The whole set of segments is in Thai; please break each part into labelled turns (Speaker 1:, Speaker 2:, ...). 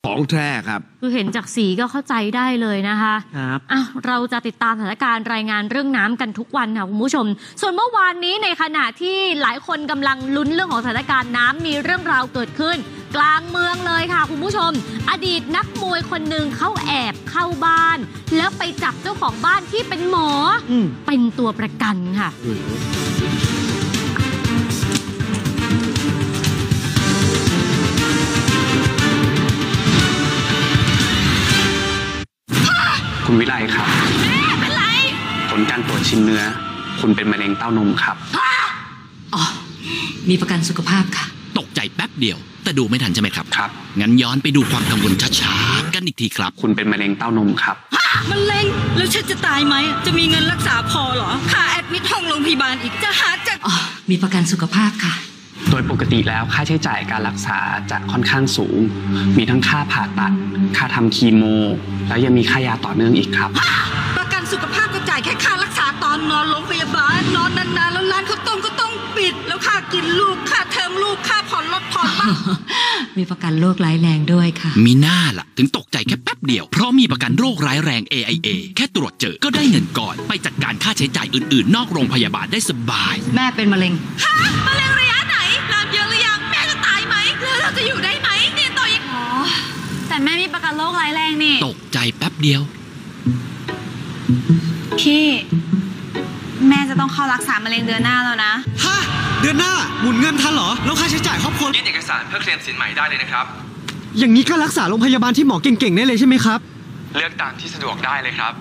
Speaker 1: ของแท้ครับ
Speaker 2: คือเห็นจากสีก็เข้าใจได้เลยนะคะ
Speaker 3: ครับ
Speaker 2: เราจะติดตามสถานการณ์รายงานเรื่องน้ำกันทุกวันค่ะคุณผู้ชมส่วนเมื่อวานนี้ในขณะที่หลายคนกำลังลุ้นเรื่องของสถานการณ์น้ำมีเรื่องราวเกิดขึ้นกลางเมืองเลยค่ะคุณผู้ชมอดีตนักมวยคนหนึ่งเขาแอบเข้าบ้านแล้วไปจับเจ้าของบ้านที่เป็นหมอเป็นตัวประกันค่ะ
Speaker 4: คุณวิไลครับ
Speaker 2: แม่เป็นไร
Speaker 4: ผลการตรวจชิ้นเนื้อคุณเป็นมะเร็งเต้านมครับ
Speaker 5: อ๋อมีประกันสุขภาพค่ะ
Speaker 6: ตกใจแป๊บเดียวแต่ดูไม่ทันใช่ไหมครับ
Speaker 4: ครับ
Speaker 6: งั้นย้อนไปดูความกังวลช้าๆกันอีกทีครับ
Speaker 4: คุณเป็นมะเร็งเต้านมครับ
Speaker 5: มะเร็งแล้วฉันจะตายไหมจะมีเงินรักษาพอเหรอค่าแอดมิทห้องโรงพยาบาลอีกจะหาจากอ๋อมีประกันสุขภาพค่ะ
Speaker 4: โดยปกติแล้วค่าใช้จ่ายการรักษาจะค่อนข้างสูงมีทั้งค่าผ่าตัดค่าทำคีโมแล้วยังมีค่ายาต่อเนื่องอีกครับ
Speaker 5: ประกันสุขภาพก็จ่ายแค่ค่ารักษาตอนนอนโรงพยาบาลนอนนานๆแล้วร้านข้าวต้มก็ต้องปิดแล้วค่ากินลูกค่าเทอมลูกค่าผ่อนรถผ่อนบ้านมีประกันโรคร้ายแรงด้วยค่ะ
Speaker 6: มีหน้าล่ะถึงตกใจแค่แป๊บเดียวเพราะมีประกันโรคร้ายแรง AIA แค่ตรวจเจอก็ได้เงินก่อนไปจัดการค่าใช้จ่ายอื่นๆนอกโรงพยาบาลได้สบาย
Speaker 5: แม่เป็นมะเร็งมะเร็งระยะไหนลามเยอะหรือยังแม่จะตายไหมแล้วเราจะอยู่ได้ไหมเนี่ยต่ออีก
Speaker 2: แต่แม่มีประกันโรคร้ายแรงนี่
Speaker 6: ตกใจแป๊บเดียว
Speaker 2: พี่แม่จะต้องเข้ารักษามะเร็งเดือนหน้าแล้วนะ
Speaker 3: ฮะเดือนหน้าหมุนเงินทันเหรอแล้วค่าใช้จ่ายครอบครัว
Speaker 7: ยื่นเอกสารเพื่อเคลมสินใหม่ได้เลยนะครับ
Speaker 3: อย่างนี้ก็รักษาโรงพยาบาลที่หมอเก่งๆได้เลยใช่ไหมครับ
Speaker 7: เลือกตามที่สะดวกได้เลยครับ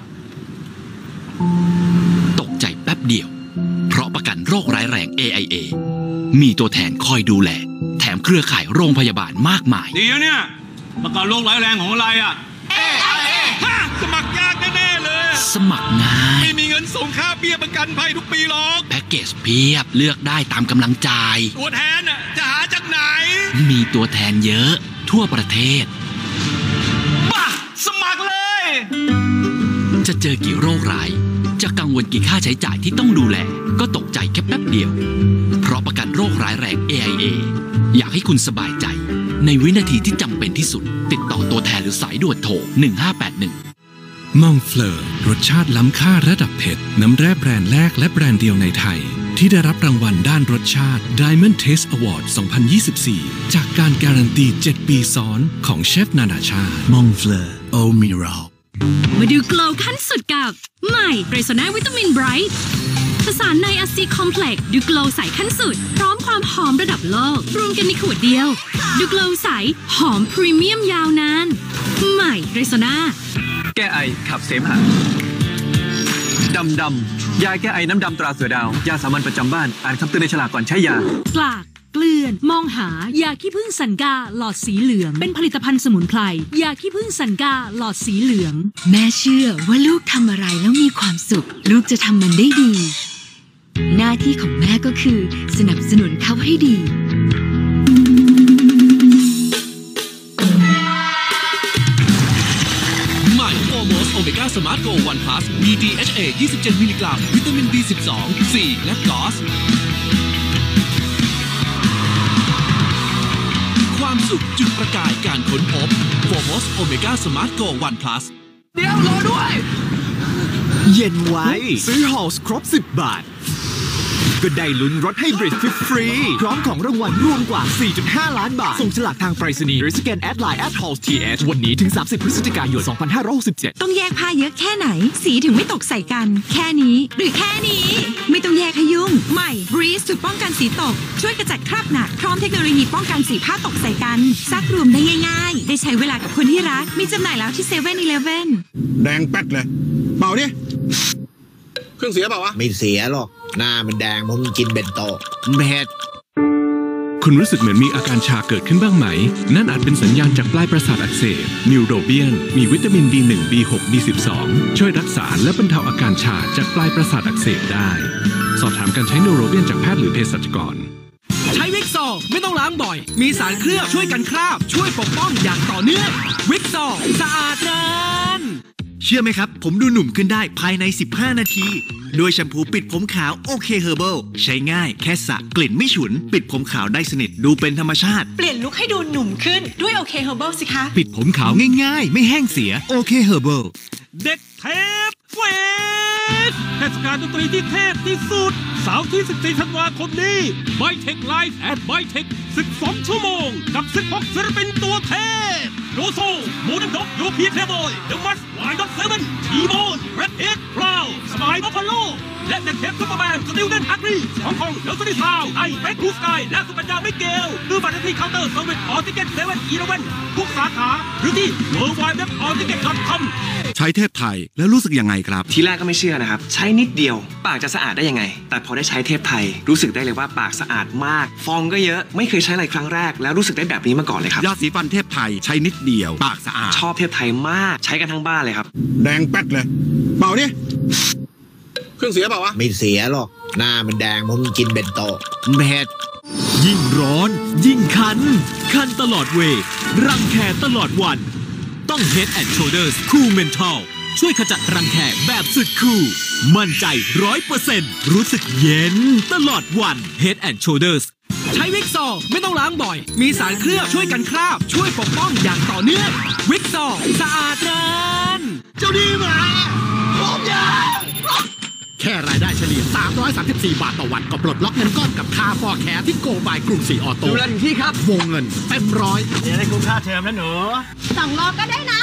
Speaker 6: ตกใจแป๊บเดียวเพราะประกันโรคร้ายแรง AIA มีตัวแทนคอยดูแลแถมเครือข่ายโรงพยาบาลมากมาย
Speaker 8: ดีแล้วเนี่ยประกันโรคร้ายแรงของอะไรอ่ะ
Speaker 2: AIA
Speaker 8: สมัครยากแน่ๆเลย
Speaker 6: สมัครง่าย
Speaker 8: ไม่มีเงินส่งค่าเบี้ยประกันภัยทุกปีหรอก
Speaker 6: แพ็กเกจเพียบเลือกได้ตามกำลังจ่าย
Speaker 8: ตัวแทนน่ะจะหาจากไหน
Speaker 6: มีตัวแทนเยอะทั่วประเทศ
Speaker 8: บ้าสมัครเลย
Speaker 6: จะเจอกี่โรคร้ายจะกังวลกี่ค่าใช้จ่ายที่ต้องดูแลก็ตกใจแค่แป๊บเดียวเพราะประกันโรคร้ายแรง AIA อยากให้คุณสบายใจในวินาทีที่จำเป็นที่สุดติดต่อตัวแทนหรือสายด่วนโทร1581
Speaker 9: มองเฟลอร์รสชาติล้ำค่าระดับเผ็ดน้ำแร่แบรนด์แรกและแบรนด์เดียวในไทยที่ได้รับรางวัลด้านรสชาติ Diamond Taste Award 2024 จากการการันตี 7 ปีซ้อนของเชฟนานาชาติมองเฟลอร์โอมิรัล
Speaker 10: มาดูโกลขั้นสุดกับใหม่เรโซนาวิตามินไบรท์ผสานในอะซีคอมเพล็กซ์ดูโกลใสขั้นสุดพร้อมความหอมระดับโลกรวมกันในขวดเดียวดูโกลใสหอมพรีเมียมยาวนานใหม่เรโซนา
Speaker 7: แก้ไอขับเสมหะดำยาแก้ไอน้ำดำตราเสือดาวยาสามัญประจำบ้านอ่านคำเตือนในฉลากก่อนใช้ยาก
Speaker 10: ลากเกลื่อนมองหายาขี้ผึ้งสันกาหลอดสีเหลืองเป็นผลิตภัณฑ์สมุนไพรยาขี้ผึ้งสันกาหลอดสีเหลือง
Speaker 5: แม่เชื่อว่าลูกทำอะไรแล้วมีความสุขลูกจะทำมันได้ดีหน้าที่ของแม่ก็คือสนับสนุนเขาให้ดี
Speaker 11: ใหม่โอโมสโอเมก้าสมาร์ทโกวันพลัสมี DHA 27 มิลลิกรัมวิตามิน B12 C และกลอสความสุขจุดประกายการค้นพบโฟมอสโอเมก้าสมาร์ทโกวันพลัส
Speaker 3: เดี๋ยวรอด้วยเย็นไว้ซื้อฮอลส์ครบ10 บาทก็ได้ลุ้นรถไฮบริดฟรีพร้อมของรางวัลรวมกว่า 4.5 ล้านบาทส่งฉลากทางไปรษณีย์หรือสแกนแอดไลน์ @halls.th วันนี้ถึง30 พฤศจิกายน 2567
Speaker 5: ต้องแยกผ้าเยอะแค่ไหนสีถึงไม่ตกใส่กันแค่นี้หรือแค่นี้ไม่ต้องแยกให้ยุ่งใหม่ Breeze สูตรป้องกันสีตกช่วยกระจัดคราบหนักพร้อมเทคโนโลยีป้องกันสีผ้าตกใส่กันซักรวมได้ง่ายๆได้ใช้เวลากับคนที่รักมีจำหน่ายแล้วที่ 7-Eleven
Speaker 1: แดงแป๊ดเลยเปล่าดิเครื่องเสียเปล่าวะ
Speaker 12: ไม่เสียหรอกหน้ามันแดงเพราะมันกินเบนโต
Speaker 1: เม็ด
Speaker 9: คุณรู้สึกเหมือนมีอาการชาเกิดขึ้นบ้างไหมนั่นอาจเป็นสัญญาณจากปลายประสาทอักเสบนิวโรเบียนมีวิตามิน B1 B6 B12 ช่วยรักษาและบรรเทาอาการชาจากปลายประสาทอักเสบได้สอบถามการใช้นิวโรเบียนจากแพทย์หรือเภสัชกร
Speaker 3: ใช้วิกซอไม่ต้องล้างบ่อยมีสารเคลือบช่วยกันคราบช่วยปกป้องอย่างต่อเนื่องวิกซอสะอาดนานเชื่อไหมครับผมดูหนุ่มขึ้นได้ภายใน15นาทีด้วยแชมพูปิดผมขาวโอเคเฮอร์เบิลใช้ง่ายแค่สระกลิ่นไม่ฉุนปิดผมขาวได้สนิทดูเป็นธรรมชาติ
Speaker 5: เปลี่ยนลุคให้ดูหนุ่มขึ้นด้วยโอเคเฮอร์เบิลสิคะ
Speaker 3: ปิดผมขาวง่ายๆไม่แห้งเสียโอเคเฮอร์เบิล
Speaker 8: เด็กเทพเฟสเทศกาลดนตรีที่เทพที่สุดเสาร์ที่14ธันวาคมนี้ Bytech Live at Bytech 12 ชั่วโมงกับ16ศิลปินตัวเทพโลโซโมเดิร์นด็อกโยพีเทเบิลเดอะมัสไวน์ด็อกเซเว่นทีโบนเรดเอ็ดพลาวสมายบัฟฟาโลและเด็กเทพซุปเปอร์แมนสติลเดนฮักรีฮ่องกงเดอะสติซาวไอเฟกคูสกายและสุปัญญาไม่เกลซื้อบัตรที่เคาน์เตอร์เซอร์วิสออทิเก็ต7-11ทุกสาขาหรือที่ worldwideweb.allticket.com
Speaker 13: ใช้เทพไทยแล้วรู้สึกยังไงครับ
Speaker 4: ทีแรกก็ไม่เชื่อนะครับใช้นิดเดียวปากจะสะอาดได้ยังไงแต่พอได้ใช้เทพไทยรู้สึกได้เลยว่าปากสะอาดมากฟองก็เยอะไม่เคยใช้อะไรครั้งแรกแล้วรู้สึกได้แบบนี้มาก่อนเลยครับ
Speaker 13: ยาสีฟันเทพไทยใช้นิดเดียวปากสะอาด
Speaker 4: ชอบเทพไทยมากใช้กันทั้งบ้านเลยครับ
Speaker 1: แดงแป๊ดเลยเปล่าดิเครื่องเสียเปล่าวะ
Speaker 12: ไม่เสียหรอกหน้ามันแดงเพราะมันกินเบนโต
Speaker 3: เผ็ดยิ่งร้อนยิ่งคันตลอดเวย์รังแคตลอดวันต้อง Head and Shoulders Cool Menthol ช่วยขจัดรังแคแบบสุดคูลมั่นใจ 100% รู้สึกเย็นตลอดวัน Head and Shoulders
Speaker 11: ใช้วิกซอไม่ต้องล้างบ่อยมีสารเคลือบช่วยกันคราบช่วยปกป้องอย่างต่อเนื่องวิกซอสะอาดนาน
Speaker 1: เจ้าดีมาผมยา
Speaker 13: แค่รายได้เฉลี่ย334 บาทต่อวันก็ปลดล็อกเงินก้อนกับค่าฟอร์แคร์ที่โกบายกรุงศรีออโต้
Speaker 11: ดูแลถึงที่ครับ
Speaker 13: วงเงินเต็มร้อย
Speaker 11: เดี๋ยวได้คุ้มค่าเทอมแล้วหนู
Speaker 2: 2 รอบก็ได้นะ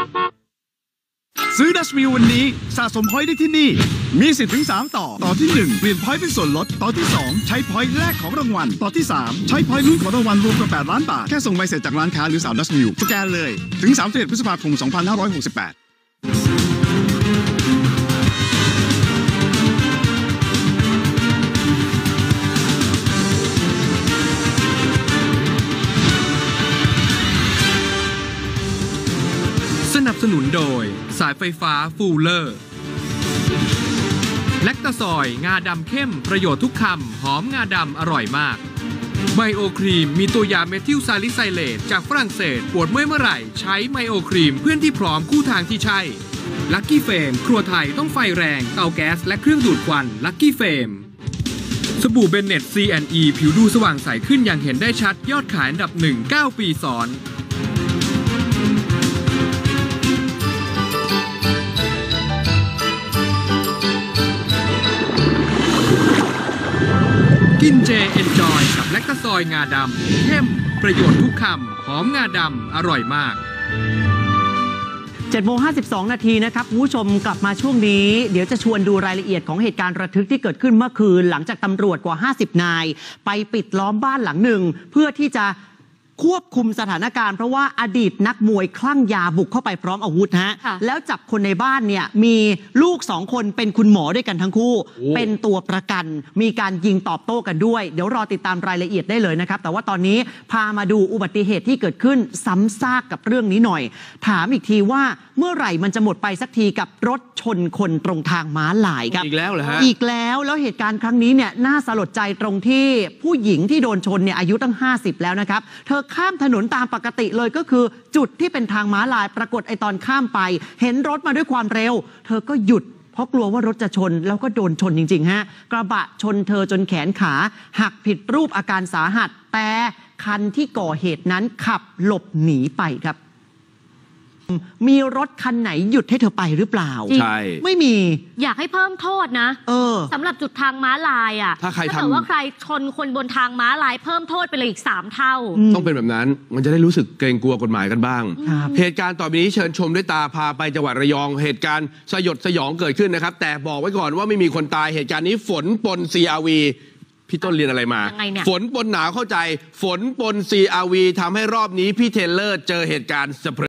Speaker 14: ซื้อดัชมิลวันนี้สะสมพอยต์ได้ที่นี่มีสิทธิ์ถึง3ต่อที่1เปลี่ยนพอยต์เป็นส่วนลดต่อที่2ใช้พอยต์แลกของรางวัลต่อที่3ใช้พอยต์ลุ้นของรางวัลรวมกว่า8 ล้านบาทแค่ส่งใบเสร็จจากร้านค้าหรือสาวดัชมิลสแกนเลยถึง31 พฤษภาคม 2568
Speaker 9: สนับสนุนโดยสายไฟฟ้าฟูลเลอร์แลคตาซอยงาดำเข้มประโยชน์ทุกคำหอมงาดำอร่อยมากไมโอครีมมีตัวยาเมทิลซาลิไซเลตจากฝรั่งเศสปวดเมื่อยไหร่ใช้ไมโอครีมเพื่อนที่พร้อมคู่ทางที่ใช่ลัคกี้เฟมครัวไทยต้องไฟแรงเตาแก๊สและเครื่องดูดควันลัคกี้เฟมสบู่เบนเน็ต C&E ผิวดูสว่างใสขึ้นอย่างเห็นได้ชัดยอดขายอันดับ1 9 ปีซ้อนกินเจเอนจอยกับแลคตาซอยงาดำเข้มประโยชน์ทุกคำหอมงาดำอร่อยมาก
Speaker 15: 7:52 นาทีนะครับคุณผู้ชมกลับมาช่วงนี้เดี๋ยวจะชวนดูรายละเอียดของเหตุการณ์ระทึกที่เกิดขึ้นเมื่อคืนหลังจากตำรวจกว่า50 นายไปปิดล้อมบ้านหลังหนึ่งเพื่อที่จะควบคุมสถานการณ์เพราะว่าอดีตนักมวยคลั่งยาบุกเข้าไปพร้อมอาวุธฮะแล้วจับคนในบ้านเนี่ยมีลูก2 คนเป็นคุณหมอด้วยกันทั้งคู่เป็นตัวประกันมีการยิงตอบโต้กันด้วยเดี๋ยวรอติดตามรายละเอียดได้เลยนะครับแต่ว่าตอนนี้พามาดูอุบัติเหตุที่เกิดขึ้นซ้ำซากกับเรื่องนี้หน่อยถามอีกทีว่าเมื่อไหร่มันจะหมดไปสักทีกับรถชนคนตรงทางม้าลายครับ
Speaker 11: อีกแล้วเหรอฮะ
Speaker 15: อีกแล้วเหตุการณ์ครั้งนี้เนี่ยน่าสลดใจตรงที่ผู้หญิงที่โดนชนเนี่ยอายุตั้ง50แล้วนะครับเธอข้ามถนนตามปกติเลยก็คือจุดที่เป็นทางม้าลายปรากฏไอตอนข้ามไปเห็นรถมาด้วยความเร็วเธอก็หยุดเพราะกลัวว่ารถจะชนแล้วก็โดนชนจริงๆฮะกระบะชนเธอจนแขนขาหักผิดรูปอาการสาหัสแต่คันที่ก่อเหตุนั้นขับหลบหนีไปครับมีรถคันไหนหยุดให้เธอไปหรือเปล่า
Speaker 11: ใช่
Speaker 15: ไม่มี
Speaker 2: อยากให้เพิ่มโทษนะสำหรับจุดทางม้าลายอ่ะ
Speaker 11: ถ้าใครทำ
Speaker 2: ว่าใครชนคนบนทางม้าลายเพิ่มโทษไปเลยอีก3 เท่า
Speaker 11: ต้องเป็นแบบนั้นมันจะได้รู้สึกเกรงกลัวกฎหมายกันบ้างเหตุการณ์ต่อไปนี้เชิญชมด้วยตาพาไปจังหวัดระยองเหตุการณ์สยดสยองเกิดขึ้นนะครับแต่บอกไว้ก่อนว่าไม่มีคนตายเหตุการณ์นี้ฝนปน CRV พี่ต้นเรียนอะไรมาฝนปนหนาวเข้าใจฝนปน CRV ทำให้รอบนี้พี่เทเลอร์เจอเหตุการณ์สะเพ